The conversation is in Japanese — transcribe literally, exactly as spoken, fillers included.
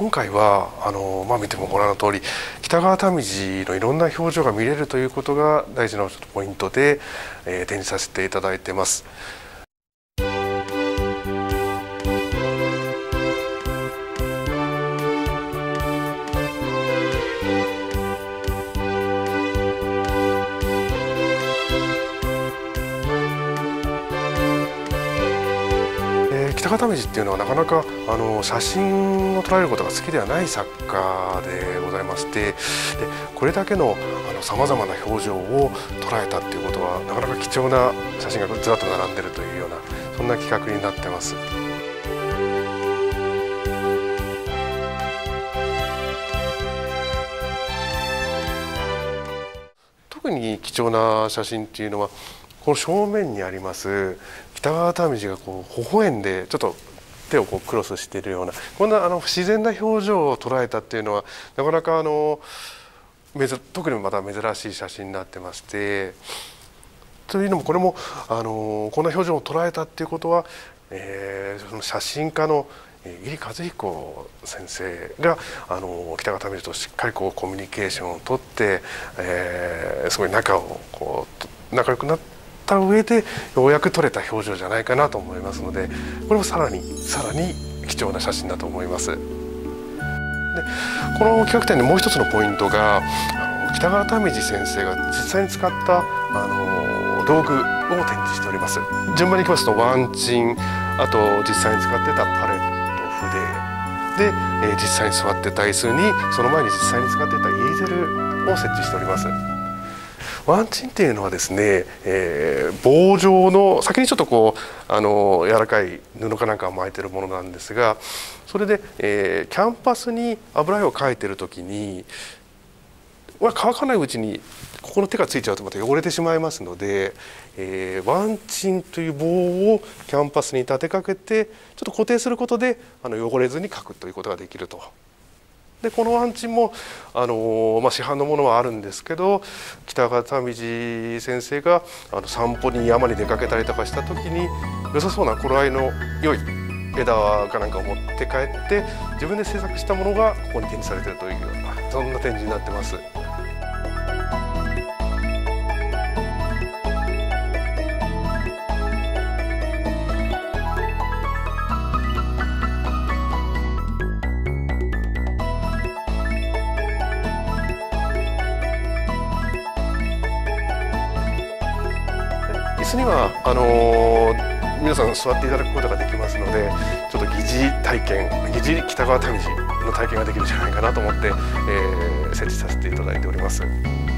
今回はあの、まあ、見てもご覧の通り北川民次のいろんな表情が見れるということが大事なちょっとポイントで、えー、展示させていただいてます。北川民次っていうのはなかなかあの写真を捉えることが好きではない作家でございまして、でこれだけのさまざまな表情を捉えたっていうことはなかなか貴重な写真がずらっと並んでるというようなそんな企画になってます。特に貴重な写真っていうのはこの正面にあります北川民次がこう微笑んでちょっと手をこうクロスしているようなこんなあの不自然な表情を捉えたっていうのはなかなかあの特にまた珍しい写真になってまして、というのもこれもあのこんな表情を捉えたっていうことは、えー、その写真家の入和彦先生があの北川民次としっかりこうコミュニケーションをとって、えー、すごい仲をこう仲良くなってた上でようやく撮れた表情じゃないかなと思いますので、これもさらにさらに貴重な写真だと思います。でこの企画展でもう一つのポイントがあの北川民次先生が実際に使ったあの道具を展示しております。順番にいきますとワンチン、あと実際に使ってたパレット、筆で、えー、実際に座ってた椅子にその前に実際に使ってたイーゼルを設置しております。ワンチンっていうのはですね、えー、棒状の先にちょっとこうあの柔らかい布かなんかを巻いてるものなんですが、それで、えー、キャンパスに油絵を描いてる時には乾かないうちにここの手がついちゃうとまた汚れてしまいますので、えー、ワンチンという棒をキャンパスに立てかけてちょっと固定することであの汚れずに描くということができると。でこのワンチンもあの、まあ、市販のものはあるんですけど、北川民次先生があの散歩に山に出かけたりとかした時に良さそうな頃合いの良い枝かなんかを持って帰って自分で制作したものがここに展示されているというようなそんな展示になってます。椅子にはあのー、皆さん座っていただくことができますので、ちょっと疑似体験疑似北川民次の体験ができるんじゃないかなと思って、えー、設置させていただいております。